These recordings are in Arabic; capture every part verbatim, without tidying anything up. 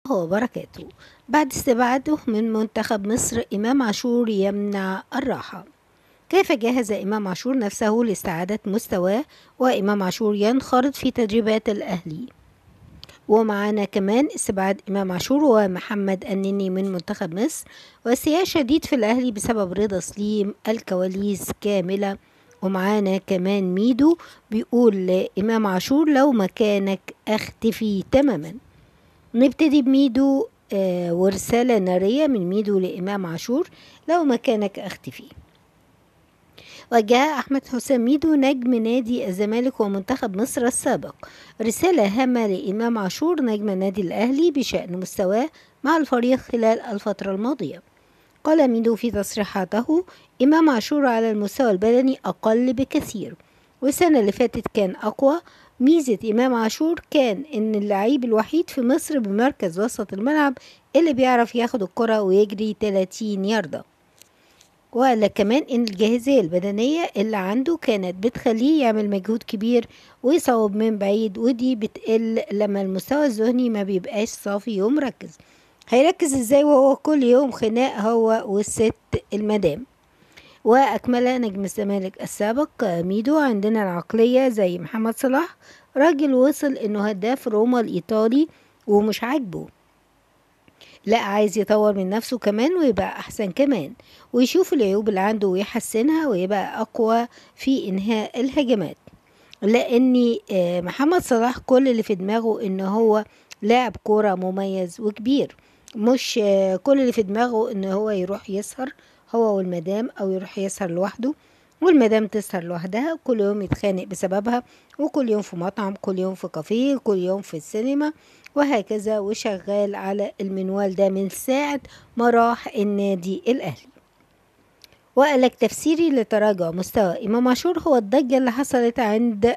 وبركاته. بعد استبعاده من منتخب مصر، إمام عاشور يمنع الراحة. كيف جهز إمام عاشور نفسه لاستعادة مستواه؟ وإمام عاشور ينخرط في تدريبات الأهلي. ومعانا كمان استبعاد إمام عاشور ومحمد النني من منتخب مصر، وسياج شديد في الأهلي بسبب رضا سليم، الكواليس كاملة. ومعانا كمان ميدو بيقول لإمام عاشور: لو مكانك أختفي تماما. نبتدي بميدو آه ورسالة نارية من ميدو لإمام عاشور: لو مكانك أختفي. وجاء أحمد حسام ميدو نجم نادي الزمالك ومنتخب مصر السابق رسالة هامة لإمام عاشور نجم النادي الأهلي بشأن مستواه مع الفريق خلال الفترة الماضية. قال ميدو في تصريحاته: إمام عاشور على المستوى البدني أقل بكثير، والسنة اللي فاتت كان أقوى. ميزة إمام عاشور كان إن اللعيب الوحيد في مصر بمركز وسط الملعب اللي بيعرف ياخد الكرة ويجري ثلاثين ياردة. وقال كمان إن الجاهزية البدنية اللي عنده كانت بتخليه يعمل مجهود كبير ويصوب من بعيد، ودي بتقل لما المستوى الذهني ما بيبقاش صافي ومركز. هيركز ازاي وهو كل يوم خناق هو والست المدام؟ وأكمل نجم الزمالك السابق ميدو: عندنا العقلية زي محمد صلاح، راجل وصل إنه هداف روما الإيطالي ومش عاجبه، لا عايز يطور من نفسه كمان ويبقى أحسن كمان، ويشوف العيوب اللي عنده ويحسنها ويبقى أقوى في إنهاء الهجمات. لأن محمد صلاح كل اللي في دماغه إنه هو لاعب كورة مميز وكبير، مش كل اللي في دماغه إنه هو يروح يسهر هو والمدام، أو يروح يسهر لوحده والمدام تسهر لوحدها، كل يوم يتخانق بسببها، وكل يوم في مطعم، كل يوم في كافيه، كل يوم في السينما، وهكذا، وشغال على المنوال ده من ساعة ما راح النادي الأهلي. وقالك تفسيري لتراجع مستوى إمام عاشور هو الضجة اللي حصلت عند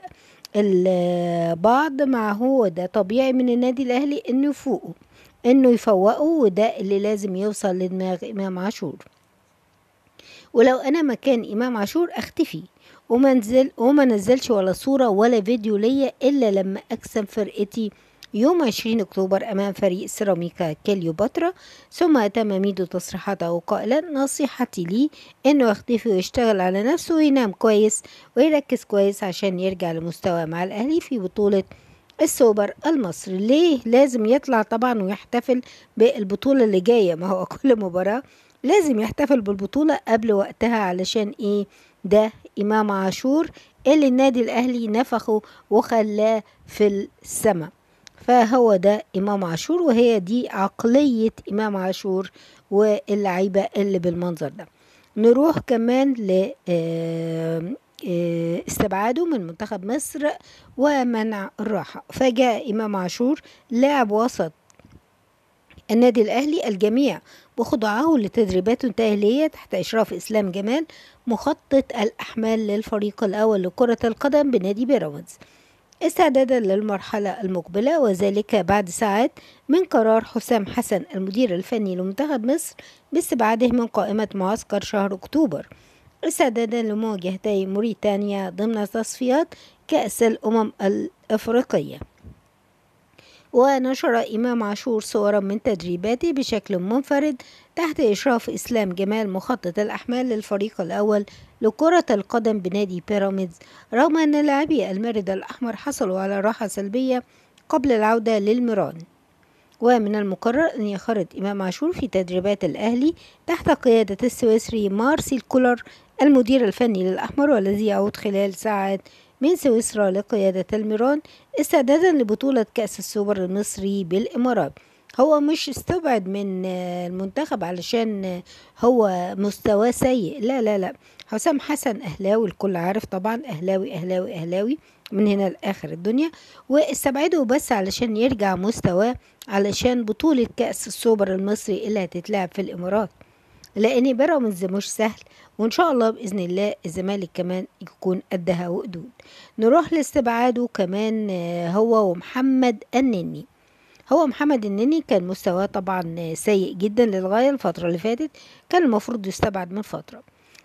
البعض معه، وده طبيعي من النادي الأهلي إنه يفوقه إنه يفوقه، وده اللي لازم يوصل لدماغ إمام عاشور. ولو أنا مكان إمام عاشور أختفي وما نزل وما نزلش ولا صورة ولا فيديو ليا إلا لما أكسب فرقتي يوم عشرين أكتوبر أمام فريق سيراميكا كليوباترا. ثم أتم ميدو تصريحاته قائلا: نصيحتي لي إنه يختفي ويشتغل على نفسه وينام كويس ويركز كويس عشان يرجع لمستوى مع الأهلي في بطولة السوبر المصري. ليه لازم يطلع طبعا ويحتفل بالبطولة اللي جاية؟ ما هو كل مباراة لازم يحتفل بالبطولة قبل وقتها، علشان ايه؟ ده إمام عاشور اللي النادي الأهلي نفخه وخلاه في السماء، فهو ده إمام عاشور، وهي دي عقلية إمام عاشور واللعيبة اللي بالمنظر ده. نروح كمان ل استبعاده من منتخب مصر ومنع الراحة. فجاء إمام عاشور لاعب وسط النادي الأهلي الجميع بخضوعه لتدريبات تأهيلية تحت إشراف إسلام جمال مخطط الأحمال للفريق الأول لكرة القدم بنادي بيراميدز استعدادا للمرحلة المقبلة، وذلك بعد ساعات من قرار حسام حسن المدير الفني لمنتخب مصر باستبعاده من قائمة معسكر شهر أكتوبر استعدادا لمواجهتي موريتانيا ضمن تصفيات كأس الأمم الأفريقية. ونشر إمام عاشور صورا من تدريباته بشكل منفرد تحت إشراف إسلام جمال مخطط الأحمال للفريق الأول لكرة القدم بنادي بيراميدز، رغم أن لاعبي المارد الأحمر حصلوا على راحة سلبية قبل العودة للميران. ومن المقرر أن يخرج إمام عاشور في تدريبات الأهلي تحت قيادة السويسري مارسيل كولر المدير الفني للأحمر، والذي يعود خلال ساعات من سويسرا لقيادة الميران استعدادا لبطولة كأس السوبر المصري بالإمارات. هو مش استبعد من المنتخب علشان هو مستواه سيء، لا لا لا، حسام حسن أهلاوي، الكل عارف طبعا، أهلاوي أهلاوي أهلاوي من هنا لآخر الدنيا، واستبعده بس علشان يرجع مستواه علشان بطولة كأس السوبر المصري اللي هتتلعب في الإمارات، لأن بيراميدز مش سهل، وإن شاء الله بإذن الله الزمالك كمان يكون قدها وقدود. نروح لاستبعاده كمان هو ومحمد النني. هو محمد النني كان مستواه طبعا سيء جدا للغاية الفترة اللي فاتت، كان المفروض يستبعد من فترة.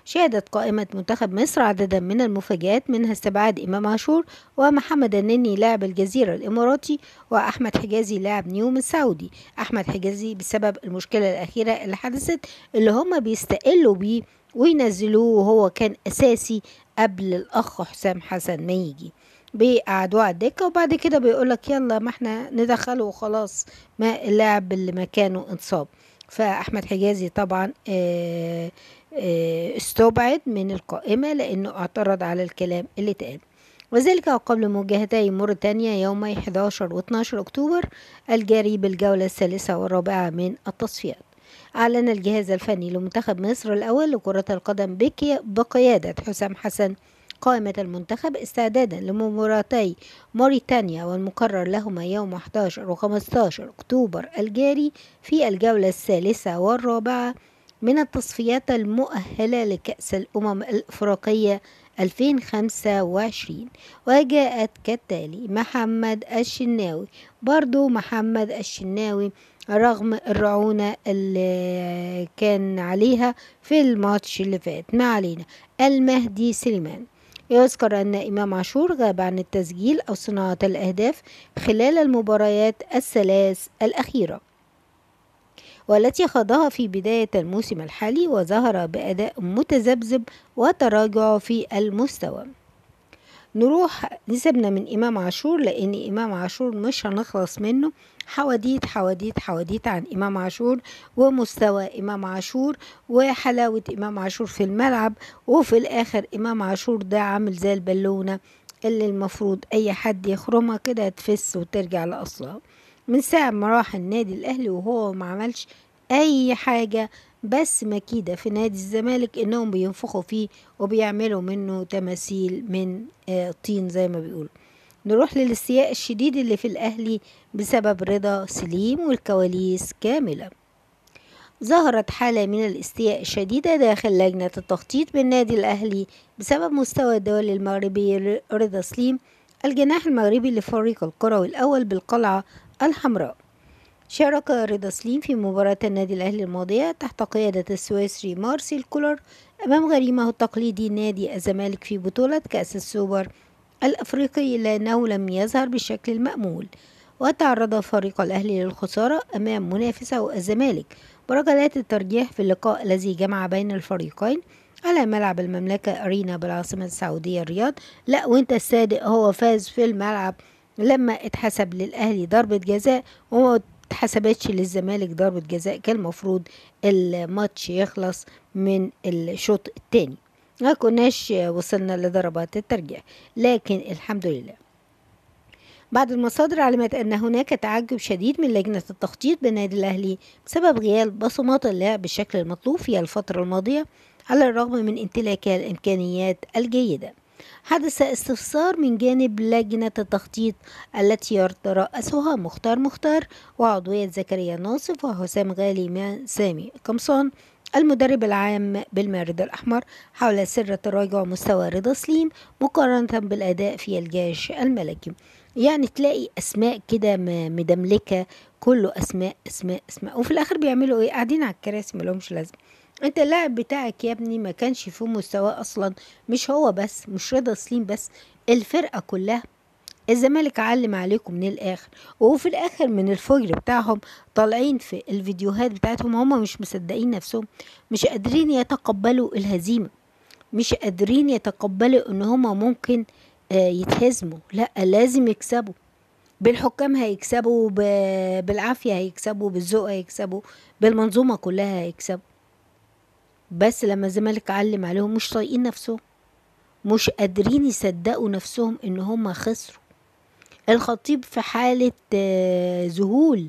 شهدت قائمة منتخب مصر عددا من المفاجآت، منها استبعاد إمام عاشور ومحمد النني لاعب الجزيرة الإماراتي وأحمد حجازي لاعب نيوم السعودي. أحمد حجازي بسبب المشكلة الأخيرة اللي حدثت اللي هم بيستقلوا بيه وينزلوه، وهو كان أساسي قبل الأخ حسام حسن ما يجي، بيقعدوه على الدكة وبعد كده بيقولك يلا ما احنا ندخله وخلاص، ما اللاعب اللي مكانه انصاب. فأحمد حجازي طبعا اه اه استبعد من القائمة لأنه اعترض على الكلام اللي اتقال، وذلك قبل مواجهتي موريتانيا يومي حداشر و اتناشر أكتوبر الجاري بالجولة الثالثة والرابعة من التصفيات. أعلن الجهاز الفني لمنتخب مصر الأول لكرة القدم بقيادة حسام حسن قائمة المنتخب استعدادا لمباراتي موريتانيا والمقرر لهما يوم حداشر و خمستاشر أكتوبر الجاري في الجولة الثالثة والرابعة من التصفيات المؤهلة لكأس الأمم الإفريقية ألفين وخمسة وعشرين. وجاءت كالتالي: محمد الشناوي، برضو محمد الشناوي رغم الرعونة اللي كان عليها في الماتش اللي فات، ما علينا. المهدي سليمان. يذكر أن إمام عاشور غاب عن التسجيل أو صناعة الأهداف خلال المباريات الثلاث الأخيرة والتي خاضها في بداية الموسم الحالي، وظهر بأداء متذبذب وتراجع في المستوى. نروح نسيبنا من إمام عاشور لأن إمام عاشور مش هنخلص منه، حواديت حواديت حواديت عن إمام عاشور ومستوى إمام عاشور وحلاوة إمام عاشور في الملعب، وفي الآخر إمام عاشور ده عامل زي البالونة اللي المفروض أي حد يخرمها كده تفس وترجع لأصلها. من ساعة ما راح النادي الأهلي وهو ما عملش أي حاجة، بس مكيدة في نادي الزمالك إنهم بينفخوا فيه وبيعملوا منه تماثيل من آه طين زي ما بيقولوا. نروح للاستياء الشديد اللي في الأهلي بسبب رضا سليم والكواليس كاملة. ظهرت حالة من الاستياء الشديدة داخل لجنة التخطيط بالنادي الأهلي بسبب مستوى الدولي المغربي رضا سليم الجناح المغربي لفريق الكروي الأول بالقلعة الحمراء. شارك رضا سليم في مباراة النادي الأهلي الماضية تحت قيادة السويسري مارسيل كولر أمام غريمه التقليدي نادي الزمالك في بطولة كأس السوبر الأفريقي، إلا أنه لم يظهر بالشكل المأمول، وتعرض فريق الأهلي للخسارة أمام منافسه الزمالك بركلات الترجيح في اللقاء الذي جمع بين الفريقين على ملعب المملكة أرينا بالعاصمة السعودية الرياض. لا وانت الصادق، هو فاز في الملعب لما اتحسب للأهلي ضربة جزاء وما اتحسبتش للزمالك ضربة جزاء، كان المفروض الماتش يخلص من الشوط الثاني، ما كناش وصلنا لضربات الترجيح. لكن الحمد لله بعد المصادر علمت أن هناك تعجب شديد من لجنة التخطيط بالنادي الأهلي بسبب غياب بصمات اللعب بالشكل المطلوب في الفترة الماضية على الرغم من امتلاكها الإمكانيات الجيدة. حدث استفسار من جانب لجنة التخطيط التي يترأسها مختار مختار وعضوية زكريا ناصف وحسام غالي سامي قمصان المدرب العام بالمارد الأحمر حول سر تراجع مستوى رضا سليم مقارنة بالأداء في الجيش الملكي. يعني تلاقي أسماء كده مدملكة، كله أسماء أسماء أسماء، وفي الآخر بيعملوا إيه؟ قاعدين على الكراسي ملهمش لازمة. انت اللاعب بتاعك يا ابني ما كانش في مستواه اصلا، مش هو بس، مش رضا سليم بس، الفرقة كلها. الزمالك علم عليكم من الاخر، وفي الاخر من الفجر بتاعهم طالعين في الفيديوهات بتاعتهم هم مش مصدقين نفسهم، مش قادرين يتقبلوا الهزيمة، مش قادرين يتقبلوا ان هم ممكن آه يتهزموا، لا لازم يكسبوا بالحكام، هيكسبوا بالعافية، هيكسبوا بالذوق، هيكسبوا بالمنظومة كلها، هيكسبوا. بس لما الزمالك علم عليهم مش طايقين نفسهم، مش قادرين يصدقوا نفسهم ان هم خسروا. الخطيب في حالة آه ذهول،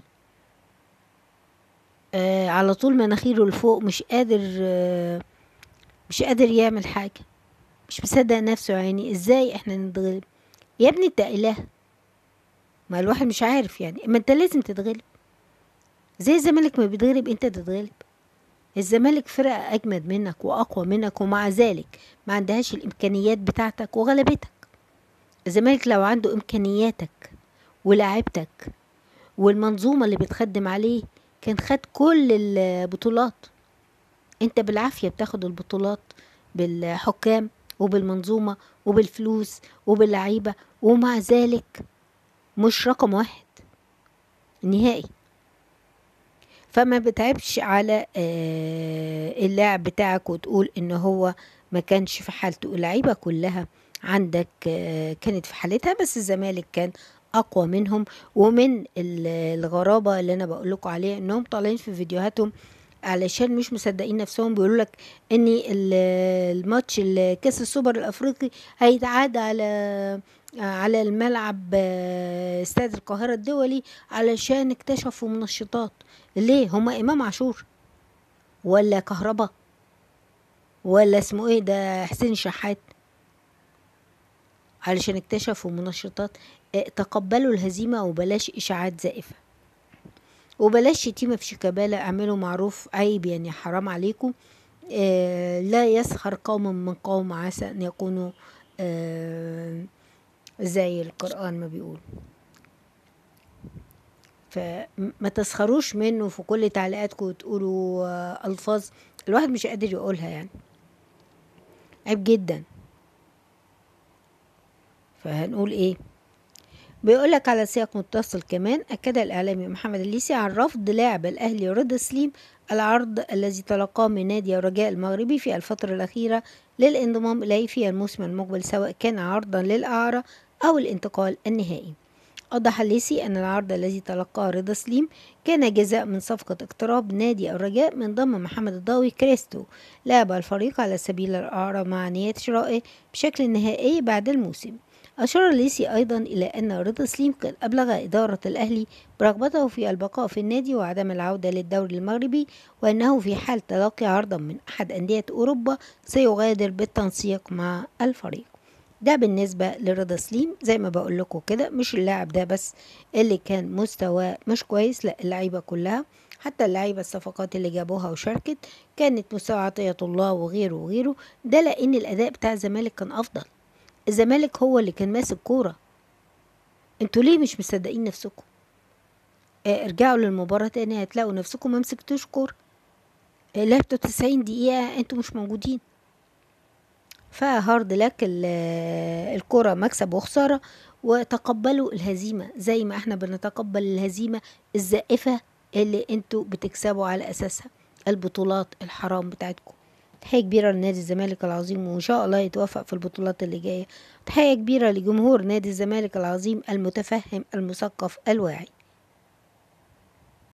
آه على طول مناخيره لفوق، مش قادر آه مش قادر يعمل حاجة، مش مصدق نفسه. يعني ازاي احنا نتغلب يا ابني؟ انت اله، ما الواحد مش عارف يعني، ما انت لازم تتغلب زي الزمالك ما بيتغلب انت تتغلب. الزمالك فرقة أجمد منك وأقوى منك، ومع ذلك ما عندهاش الإمكانيات بتاعتك وغلبتك. الزمالك لو عنده إمكانياتك ولاعبتك والمنظومة اللي بتخدم عليه كان خد كل البطولات. انت بالعافية بتاخد البطولات بالحكام وبالمنظومة وبالفلوس وباللعيبة، ومع ذلك مش رقم واحد نهائي. فما بتعبش على اللاعب بتاعك وتقول ان هو ما كانش في حالته. اللعيبة كلها عندك كانت في حالتها، بس الزمالك كان اقوى منهم. ومن الغرابة اللي انا بقول لكم عليها انهم طالعين في فيديوهاتهم علشان مش مصدقين نفسهم، بيقولوا لك ان الماتش كاس السوبر الافريقي هيتعاد على على الملعب استاد القاهرة الدولي علشان اكتشفوا منشطات. ليه؟ هما امام عاشور ولا كهربا ولا اسمه ايه ده حسين شحات علشان اكتشفوا منشطات؟ اه تقبلوا الهزيمة وبلاش اشاعات زائفة وبلاش شتيمة في شيكابالا. اعملوا معروف، عيب يعني، حرام عليكم. اه لا يسخر قوم من قوم عسى ان يكونوا اه زي القرآن ما بيقول. فما تسخروش منه في كل تعليقاتكم وتقولوا اه الفاظ الواحد مش قادر يقولها، يعني عيب جدا. فهنقول ايه؟ بيقولك على سياق متصل كمان، أكد الإعلامي محمد الليثي عن رفض لاعب الأهلي رضا سليم العرض الذي تلقاه من نادي الرجاء المغربي في الفترة الأخيرة للانضمام إليه في الموسم المقبل، سواء كان عرضا للإعارة أو الانتقال النهائي. أوضح الليثي أن العرض الذي تلقاه رضا سليم كان جزاء من صفقة اقتراب نادي الرجاء من ضم محمد الضاوي كريستو لاعب الفريق على سبيل الإعارة مع نية شرائه بشكل نهائي بعد الموسم. أشار الليثي أيضا إلى أن رضا سليم قد أبلغ إدارة الأهلي برغبته في البقاء في النادي وعدم العودة للدوري المغربي، وأنه في حال تلقي عرضا من أحد أندية أوروبا سيغادر بالتنسيق مع الفريق. ده بالنسبة لرضا سليم. زي ما بقول لكم كده، مش اللاعب ده بس اللي كان مستواه مش كويس، لا اللعيبة كلها، حتى اللعيبة الصفقات اللي جابوها وشاركت كانت مستوى عطية الله وغيره وغيره. ده لأن الأداء بتاع الزمالك كان أفضل. الزمالك هو اللي كان ماسك كورة. انتوا ليه مش مصدقين نفسكم؟ اه ارجعوا للمباراة تاني هتلاقوا نفسكم ما مسكتوش كورة. اه لعبتوا تسعين دقيقة انتوا مش موجودين. فهارد لك الكرة مكسب وخسارة، وتقبلوا الهزيمة زي ما احنا بنتقبل الهزيمة الزائفة اللي انتوا بتكسبوا على اساسها البطولات الحرام بتاعتكم. تحية كبيرة لنادي الزمالك العظيم، وإن شاء الله يتوفق في البطولات اللي جاية. تحية كبيرة لجمهور نادي الزمالك العظيم المتفهم المثقف الواعي.